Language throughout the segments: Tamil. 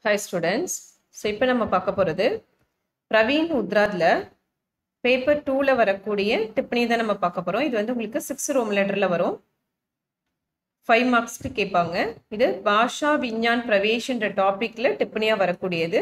Hi students. So இப்போ நம்ம பார்க்க போறது பிரவீன் உத்ராத்ல பேப்பர் 2ல வரக்கூடிய டிப்னி தான் நம்ம பார்க்க போறோம். இது வந்து உங்களுக்கு 6 ரோம் லெட்டர்ல வரும். 5 மார்க்ஸ்க்கு கேட்பாங்க. இது பாஷா விஞ்ஞான் பிரவேஷ்ன்ற டாபிக்ல டிப்னியா வரக்கூடியது.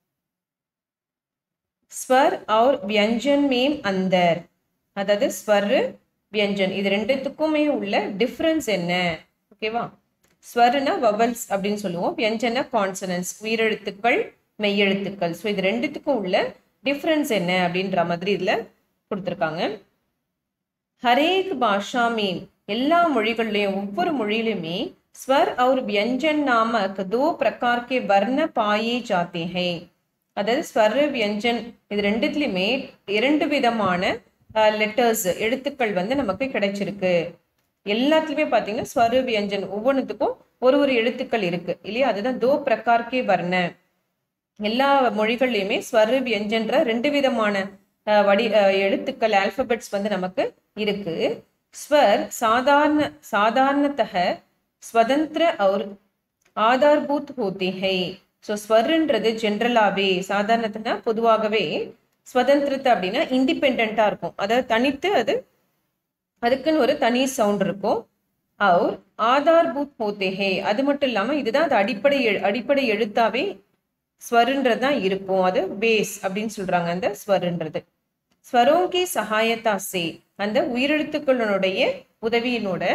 ஸ்வர் और व्यंजन में अंदर அதாவது ஸ்வர் व्यंजन இது ரெண்டுத்துக்குமே உள்ள டிஃபரன்ஸ் என்ன? ஓகேவா? ஸ்வர்னா வவல்ஸ் அப்படின்னு சொல்லுவோம். व्यंजन கான்சனன்ட்ஸ் உயிரெழுத்துக்கள் மெய்யெழுத்துக்கள். ஸோ இது ரெண்டுத்துக்கும் உள்ள டிஃபரன்ஸ் என்ன அப்படின்ற மாதிரி இதில் கொடுத்துருக்காங்க. ஹரேக் பாஷா में எல்லா மொழிகள்லையும் ஒவ்வொரு மொழியிலுமே स्वर और व्यंजन नामक दो प्रकार के वर्ण पाए जाते हैं. அதாவது ஸ்வர் व्यंजन இது ரெண்டுத்துலையுமே இரண்டு விதமான லெட்டர்ஸ் எழுத்துக்கள் வந்து நமக்கு கிடைச்சிருக்கு. எல்லாத்துலயுமே பார்த்தீங்கன்னா ஸ்வர் व्यंजन ஒவ்வொன்றுத்துக்கும் ஒரு ஒரு எழுத்துக்கள் இருக்கு இல்லையா? அதுதான் दो प्रकार के वर्ण. எல்லா மொழிகள்லையுமே ஸ்வர் व्यंजनன்ற ரெண்டு விதமான எழுத்துக்கள் ஆல்பபெட்ஸ் வந்து நமக்கு இருக்கு. स्वर साधारणतः स्वतंत्र और आधारभूत होते हैं. ஸோ ஸ்வர்ன்றது ஜென்ரலாகவே சாதாரணத்துனா பொதுவாகவே ஸ்வதந்திரத்தை அப்படின்னா இண்டிபெண்ட்டாக இருக்கும். அதாவது தனித்து அதுக்குன்னு ஒரு தனி சவுண்ட் இருக்கும். அவர் ஆதார்பூத் ஹோத்தேஹே அது மட்டும் இல்லாமல் இதுதான் அது அடிப்படை எழுத்தாவே ஸ்வருன்றது தான் இருக்கும். அது பேஸ் அப்படின்னு சொல்றாங்க அந்த ஸ்வருன்றது. ஸ்வரோங்கி சகாயத்தா சே அந்த உயிரெழுத்துக்களுடைய உதவியினோட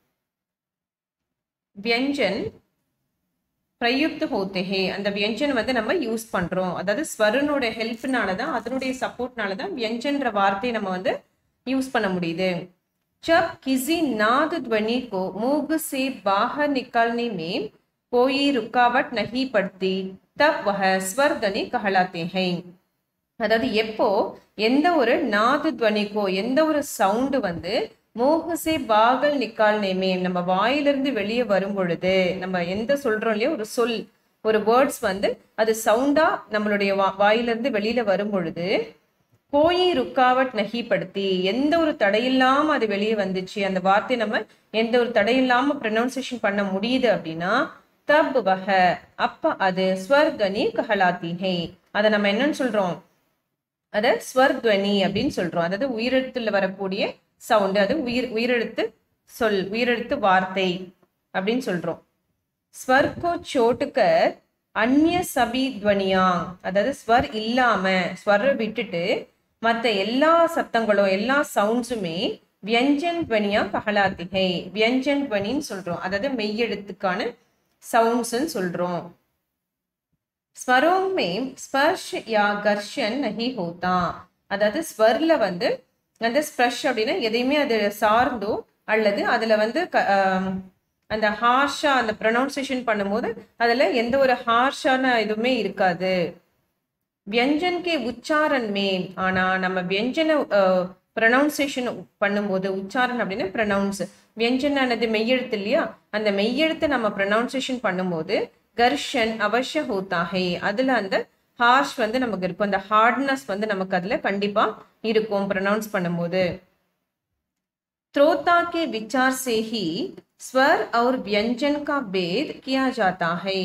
व्यंजन பிரயுக்த ஹோத்தேஹே அந்த व्यंजन வந்து நம்ம யூஸ் பண்றோம். அதாவது ஸ்வரனோட ஹெல்ப்னால தான் அதனுடைய சப்போர்ட்னால தான் व्यंजनன்ற வார்த்தையை நம்ம வந்து யூஸ் பண்ண முடியுது. जब किसी नाद ध्वनि को मुंह से बाहर निकालने में कोई रुकावट नहीं पड़ती तब वह स्वर ध्वनि कहलाते हैं. அதாவது எப்போ எந்த ஒரு நாது துவனிக்கோ எந்த ஒரு சவுண்டு வந்து மோகசே பாகல் நிக்கால் நேமே நம்ம வாயிலிருந்து வெளியே வரும் பொழுது நம்ம எந்த சொல்றோம் இல்லையோ ஒரு சொல் ஒரு வேர்ட்ஸ் வந்து அது சவுண்டா நம்மளுடைய வாயிலிருந்து வெளியில வரும் பொழுது கோயி ருக்காவட் நகிப்படுத்தி எந்த ஒரு தடையில்லாம அது வெளியே வந்துச்சு அந்த வார்த்தை நம்ம எந்த ஒரு தடையில்லாம ப்ரொனவுன்சியேஷன் பண்ண முடியுது அப்படின்னா தப் வஹ அப்ப அது ஸ்வர்த்வனி கஹலாத்திஹே அதை நம்ம என்னன்னு சொல்றோம்? அதை ஸ்வர்த்வனி அப்படின்னு சொல்றோம். அதாவது உயிரெழுத்துல வரக்கூடிய சவுண்டு அது உயிரெழுத்து சொல் உயிரெழுத்து வார்த்தை அப்படின்னு சொல்றோம். ஸ்வர்கோ சோட்டுக்கர் அந்நிய சபி துவனியாங் அதாவது ஸ்வர் இல்லாம ஸ்வரை விட்டுட்டு மற்ற எல்லா சத்தங்களும் எல்லா சவுண்ட்ஸுமே व्यंजन துவனியா கஹலாத்திகை व्यंजन துவனின்னு சொல்றோம். அதாவது மெய்யெழுத்துக்கான சவுண்ட்ஸ்ன்னு சொல்றோம். ஸ்வரோं में स्पर्श या घर्षण नहीं होता அதாவது ஸ்வர்ல வந்து அந்த ஸ்பர்ஷ் அப்படின்னா எதையுமே அது சார்ந்தோ அல்லது அதுல வந்து அந்த ஹார்ஷா அந்த ப்ரொனவுன்சியேஷன் பண்ணும்போது அதுல எந்த ஒரு ஹார்ஷான இதுவுமே இருக்காது. व्यंजन के उच्चारण में ஆனா நம்ம व्यंजन ப்ரொனவுன்சியேஷன் பண்ணும்போது உச்சாரணம் அப்படின்னா ப்ரொனவுன்ஸ் व्यंजन ஆனது மெய்யெழுத்து இல்லையா? அந்த மெய்யெழுத்தை நம்ம ப்ரொனவுன்சியேஷன் பண்ணும்போது கர்ஷன் அவசிய ஹோத்தாஹே அதுல அந்த ஹார்ஷ் வந்து நமக்கு இருக்கும். அந்த ஹார்ட்னஸ் வந்து நமக்கு அதுல கண்டிப்பா இருக்கும் ப்ரொனவுன்ஸ் பண்ணும்போது. श्रोता के विचार से ही स्वर और व्यंजन का भेद किया जाता है.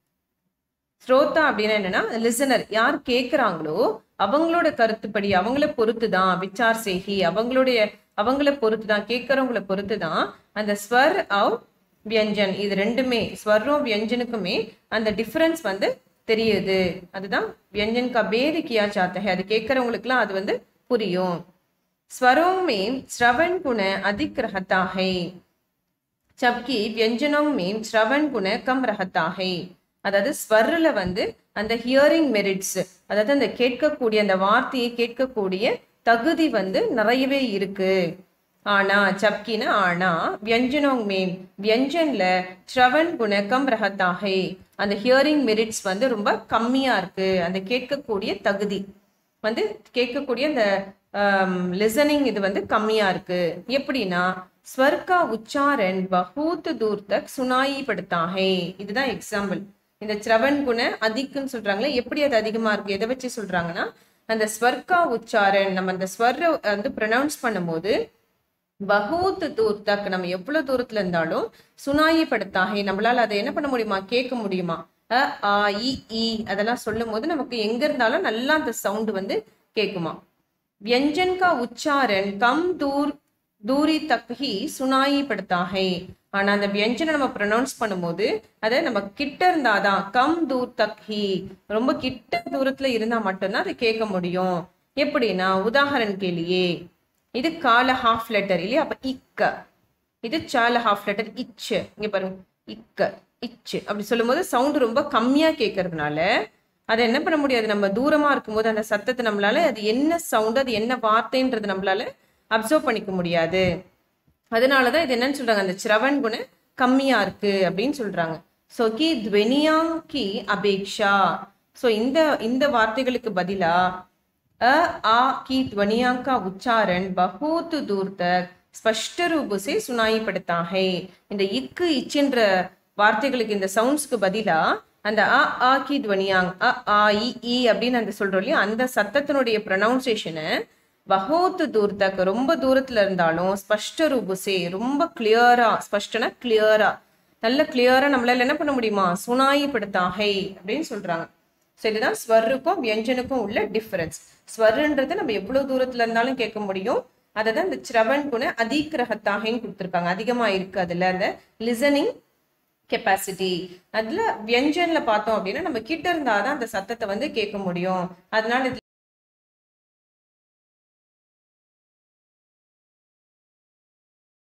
ஸ்ரோதா அப்படின்னா என்னன்னா லிசனர் யார் கேட்குறாங்களோ அவங்களோட கருத்துப்படி அவங்கள பொறுத்து தான் விச்சார் சேகி அவங்கள பொறுத்து தான் கேட்குறவங்கள பொறுத்து தான் அந்த ஸ்வர் ஆர் व्यंजन இது ரெண்டுமே ஸ்வரும் व्यंजனுக்குமே அந்த டிஃபரன்ஸ் வந்து தெரியுது. அதுதான் व्यंजन का भेद किया जाता है. அது கேட்குறவங்களுக்குலாம் அது வந்து புரியும். स्वरों में श्रवण गुण अधिक रहता है जबकि व्यंजनों में श्रवण गुण कम रहता है. அதாவது ஸ்வர்ல வந்து அந்த ஹியரிங் மெரிட்ஸ் அதாவது அந்த கேட்கக்கூடிய அந்த வார்த்தையை கேட்கக்கூடிய தகுதி வந்து நிறையவே இருக்கு. ஆனா ஜப்கினா ஆனா व्यंजनों में व्यंजनல श्रवण गुण कम रहता है அந்த ஹியரிங் மெரிட்ஸ் வந்து ரொம்ப கம்மியா இருக்கு. அந்த கேட்கக்கூடிய தகுதி வந்து கேட்கக்கூடிய அந்த லிசனிங் இது வந்து கம்மியா இருக்கு. எப்படின்னா ஸ்வர் கா உச்சாரண் பஹூத் தூர் தக் சுனாயி படுத்தா ஹே இதுதான் எக்ஸாம்பிள். இந்த ஸ்ரவன் குண அதிகம்னு சொல்றாங்களே எப்படி அது அதிகமா இருக்கு எதை வச்சு சொல்றாங்கன்னா அந்த ஸ்வர்கா உச்சாரண் நம்ம அந்த ஸ்வர்ரை வந்து ப்ரொனவுன்ஸ் பண்ணும்போது பகூத் தூர் தக் நம்ம எவ்வளவு தூரத்துல இருந்தாலும் சுனாயி படுத்தாகே நம்மளால அதை என்ன பண்ண முடியுமா கேட்க முடியுமா அ ஆ இ ஈ அதெல்லாம் சொல்லும் போது நமக்கு எங்க இருந்தாலும் நல்லா அந்த சவுண்ட் வந்து கேட்குமா. व्यंजन का उच्चारण कम दूरी तक ही सुनाई पड़ता है. ஆனா அந்த வியஞ்சனை நம்ம ப்ரொனவுன்ஸ் பண்ணும்போது அதை நம்ம கிட்ட இருந்தாதான், கம் தூர் தக் ஹி, ரொம்ப கிட்ட தூரத்துல இருந்தா மட்டும்தான் அதை கேட்க முடியும். எப்படின்னா உதாரணம் கேளியே, இது கால ஹாஃப் லெட்டர் இல்லையா, அப்ப இக்க, இது சால ஹாஃப் லெட்டர் இச்சு. இங்க பாருங்க, இக்க இச்சு அப்படி சொல்லும் போது சவுண்ட் ரொம்ப கம்மியா கேட்கறதுனால அதை என்ன பண்ண முடியாது, நம்ம தூரமா இருக்கும்போது அந்த சத்தத்தை நம்மளால அது என்ன சவுண்ட், அது என்ன வார்த்தைன்றது நம்மளால அப்சர்வ் பண்ணிக்க முடியாது. அதனாலதான் இது என்னன்னு சொல்றாங்க, அந்த சிரவன் குண கம்மியா இருக்கு அப்படின்னு சொல்றாங்க. சோ கி துவனியாங் கி அபேக்ஷா, சோ இந்த வார்த்தைகளுக்கு பதிலா अ आ की ध्वनियों का उच्चारण बहुत दूर तक स्पष्ट रूप से सुनाई पड़ता है. இந்த இக்கு இச்சுன்ற வார்த்தைகளுக்கு இந்த சவுண்ட்ஸ்க்கு பதிலா அந்த அ ஆ கி துவனியாங், அ ஆ இ ஈ அப்படின்னு அந்த சொல்றோம் இல்லையா, அந்த சத்தத்தினுடைய ப்ரொனவுன்சியேஷனை பகோத் தூர் தக், ரொம்ப தூரத்துல இருந்தாலும் ஸ்பஷ்ட ரூபுசே, ரொம்ப கிளியரா, ஸ்பஷ்டனா கிளியரா, நல்ல கிளியரா நம்மளால என்ன பண்ண முடியுமா, சுனாயி படுத்தாகை அப்படின்னு சொல்றாங்க. ஸோ இதுதான் ஸ்வருக்கும் வியஞ்சனுக்கும் உள்ள டிஃபரன்ஸ். ஸ்வருன்றது நம்ம எவ்வளவு தூரத்துல இருந்தாலும் கேட்க முடியும். அதை தான் இந்த சிரவன் குண அதிகிரகத்தாகன்னு கொடுத்துருக்காங்க, அதிகமா இருக்கு அதுல அந்த லிசனிங் கெப்பாசிட்டி. அதுல வியஞ்சன்ல பார்த்தோம் அப்படின்னா நம்ம கிட்ட இருந்தாதான் அந்த சத்தத்தை வந்து கேட்க முடியும். அதனால